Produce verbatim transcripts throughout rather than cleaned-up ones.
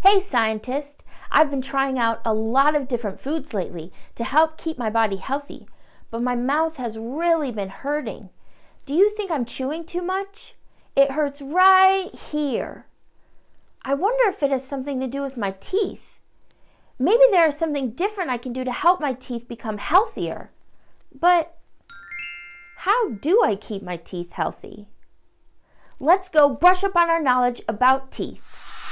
Hey scientist, I've been trying out a lot of different foods lately to help keep my body healthy, but my mouth has really been hurting. Do you think I'm chewing too much? It hurts right here. I wonder if it has something to do with my teeth. Maybe there is something different I can do to help my teeth become healthier. But how do I keep my teeth healthy? Let's go brush up on our knowledge about teeth.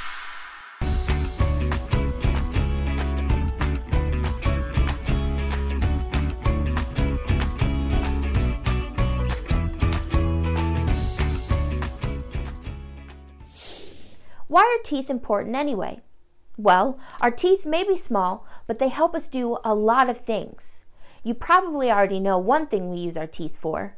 Why are teeth important anyway? Well, our teeth may be small, but they help us do a lot of things. You probably already know one thing we use our teeth for.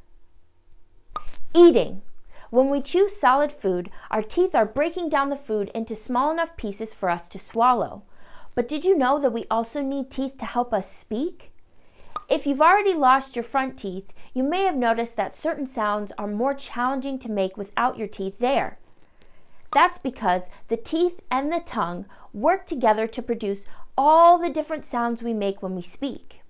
Eating. When we chew solid food, our teeth are breaking down the food into small enough pieces for us to swallow. But did you know that we also need teeth to help us speak? If you've already lost your front teeth, you may have noticed that certain sounds are more challenging to make without your teeth there. That's because the teeth and the tongue work together to produce all the different sounds we make when we speak.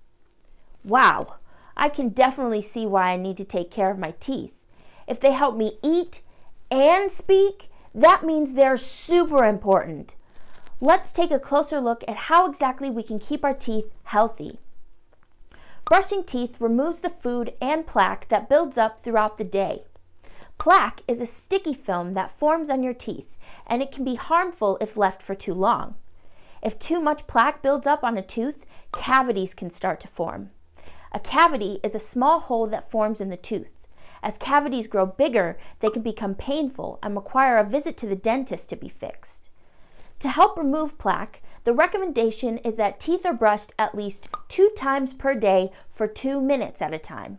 Wow, I can definitely see why I need to take care of my teeth. If they help me eat and speak, that means they're super important. Let's take a closer look at how exactly we can keep our teeth healthy. Brushing teeth removes the food and plaque that builds up throughout the day. Plaque is a sticky film that forms on your teeth, and it can be harmful if left for too long. If too much plaque builds up on a tooth, cavities can start to form. A cavity is a small hole that forms in the tooth. As cavities grow bigger, they can become painful and require a visit to the dentist to be fixed. To help remove plaque, the recommendation is that teeth are brushed at least two times per day for two minutes at a time.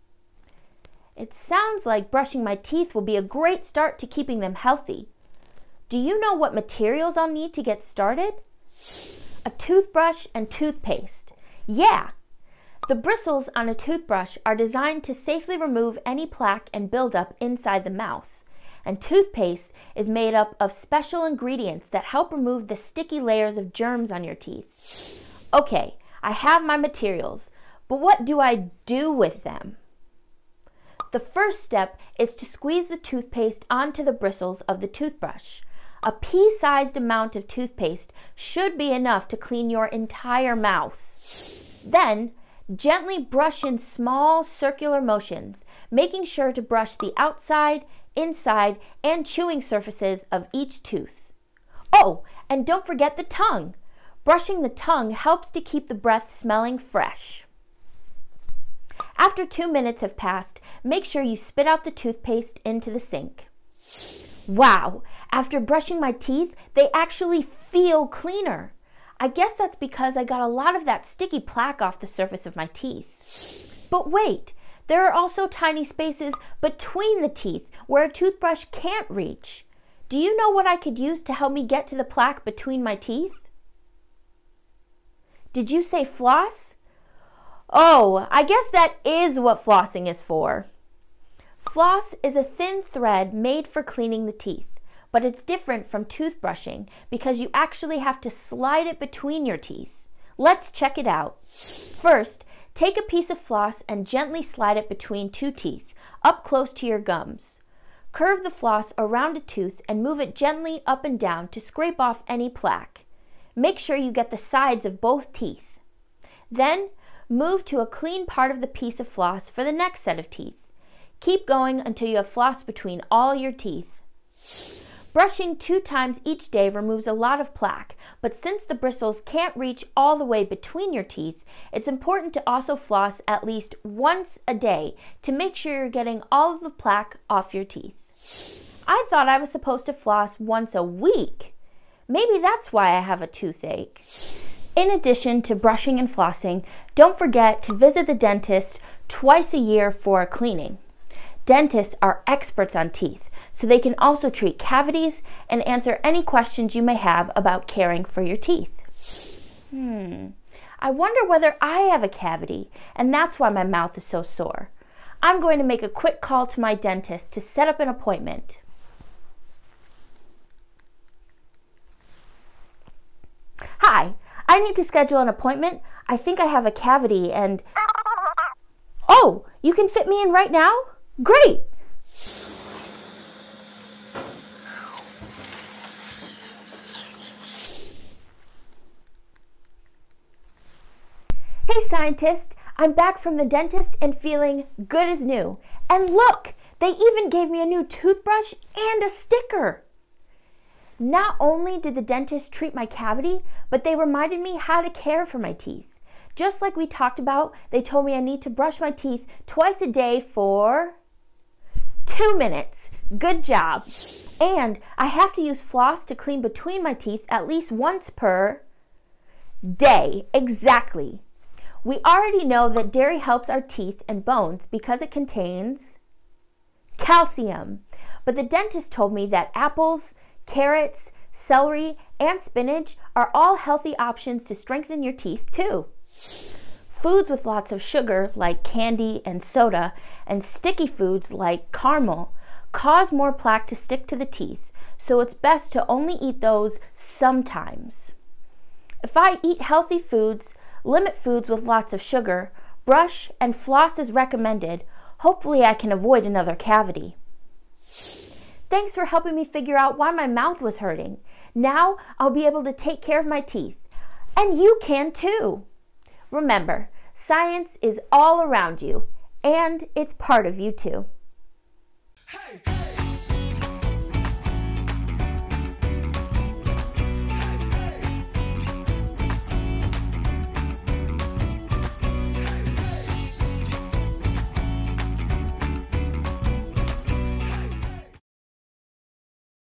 It sounds like brushing my teeth will be a great start to keeping them healthy. Do you know what materials I'll need to get started? A toothbrush and toothpaste. Yeah! The bristles on a toothbrush are designed to safely remove any plaque and buildup inside the mouth. And toothpaste is made up of special ingredients that help remove the sticky layers of germs on your teeth. Okay, I have my materials, but what do I do with them? The first step is to squeeze the toothpaste onto the bristles of the toothbrush. A pea-sized amount of toothpaste should be enough to clean your entire mouth. Then, gently brush in small circular motions, making sure to brush the outside, inside, and chewing surfaces of each tooth. Oh, and don't forget the tongue. Brushing the tongue helps to keep the breath smelling fresh. After two minutes have passed, make sure you spit out the toothpaste into the sink. Wow, after brushing my teeth, they actually feel cleaner. I guess that's because I got a lot of that sticky plaque off the surface of my teeth. But wait, there are also tiny spaces between the teeth where a toothbrush can't reach. Do you know what I could use to help me get to the plaque between my teeth? Did you say floss? Oh, I guess that is what flossing is for. Floss is a thin thread made for cleaning the teeth, but it's different from toothbrushing because you actually have to slide it between your teeth. Let's check it out. First, take a piece of floss and gently slide it between two teeth, up close to your gums. Curve the floss around a tooth and move it gently up and down to scrape off any plaque. Make sure you get the sides of both teeth. Then, move to a clean part of the piece of floss for the next set of teeth. Keep going until you have floss between all your teeth. Brushing two times each day removes a lot of plaque, but since the bristles can't reach all the way between your teeth, it's important to also floss at least once a day to make sure you're getting all of the plaque off your teeth. I thought I was supposed to floss once a week. Maybe that's why I have a toothache. In addition to brushing and flossing, don't forget to visit the dentist twice a year for a cleaning. Dentists are experts on teeth, so they can also treat cavities and answer any questions you may have about caring for your teeth. Hmm, I wonder whether I have a cavity, and that's why my mouth is so sore. I'm going to make a quick call to my dentist to set up an appointment. I need to schedule an appointment. I think I have a cavity and... Oh, you can fit me in right now? Great! Hey scientist, I'm back from the dentist and feeling good as new. And look, they even gave me a new toothbrush and a sticker. Not only did the dentist treat my cavity, but they reminded me how to care for my teeth. Just like we talked about, they told me I need to brush my teeth twice a day for two minutes. Good job. And I have to use floss to clean between my teeth at least once per day. Exactly. We already know that dairy helps our teeth and bones because it contains calcium. But the dentist told me that apples, carrots, celery, and spinach are all healthy options to strengthen your teeth too. Foods with lots of sugar like candy and soda and sticky foods like caramel cause more plaque to stick to the teeth, so it's best to only eat those sometimes. If I eat healthy foods, limit foods with lots of sugar, brush and floss as recommended, hopefully I can avoid another cavity. Thanks for helping me figure out why my mouth was hurting. Now I'll be able to take care of my teeth. And you can too. Remember, science is all around you, and it's part of you too. Hey, hey.